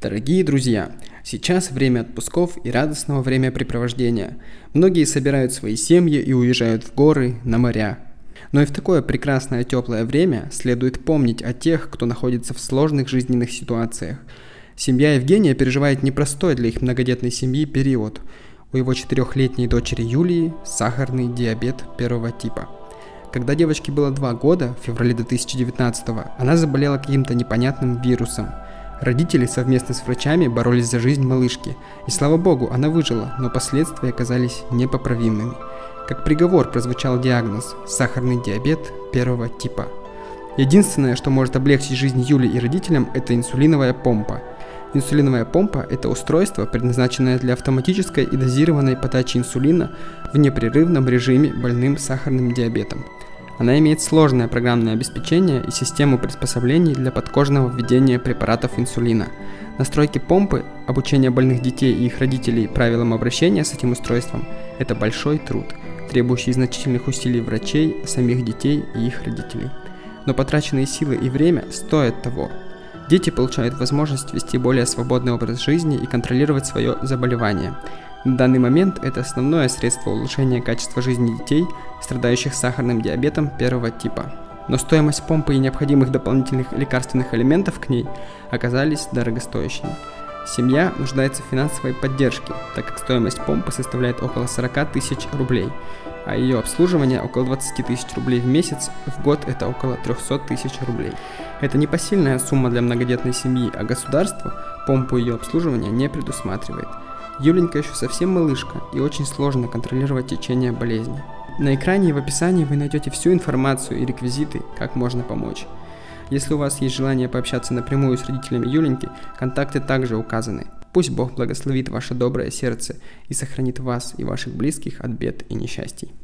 Дорогие друзья, сейчас время отпусков и радостного времяпрепровождения. Многие собирают свои семьи и уезжают в горы, на моря. Но и в такое прекрасное теплое время следует помнить о тех, кто находится в сложных жизненных ситуациях. Семья Евгения переживает непростой для их многодетной семьи период. У его 4-летней дочери Юлии сахарный диабет 1 типа. Когда девочке было 2 года, в феврале 2019-го, она заболела каким-то непонятным вирусом. Родители совместно с врачами боролись за жизнь малышки, и слава богу, она выжила, но последствия оказались непоправимыми. Как приговор прозвучал диагноз – сахарный диабет 1 типа. Единственное, что может облегчить жизнь Юли и родителям, это инсулиновая помпа. Инсулиновая помпа – это устройство, предназначенное для автоматической и дозированной подачи инсулина в непрерывном режиме больным сахарным диабетом. Она имеет сложное программное обеспечение и систему приспособлений для подкожного введения препаратов инсулина. Настройки помпы, обучение больных детей и их родителей правилам обращения с этим устройством – это большой труд, требующий значительных усилий врачей, самих детей и их родителей. Но потраченные силы и время стоят того. Дети получают возможность вести более свободный образ жизни и контролировать свое заболевание. На данный момент это основное средство улучшения качества жизни детей, страдающих сахарным диабетом 1 типа. Но стоимость помпы и необходимых дополнительных лекарственных элементов к ней оказались дорогостоящими. Семья нуждается в финансовой поддержке, так как стоимость помпы составляет около 40 тысяч рублей, а ее обслуживание около 20 тысяч рублей в месяц, в год это около 300 тысяч рублей. Это непосильная сумма для многодетной семьи, а государство помпу ее обслуживания не предусматривает. Юленька еще совсем малышка, и очень сложно контролировать течение болезни. На экране и в описании вы найдете всю информацию и реквизиты, как можно помочь. Если у вас есть желание пообщаться напрямую с родителями Юленьки, контакты также указаны. Пусть Бог благословит ваше доброе сердце и сохранит вас и ваших близких от бед и несчастий.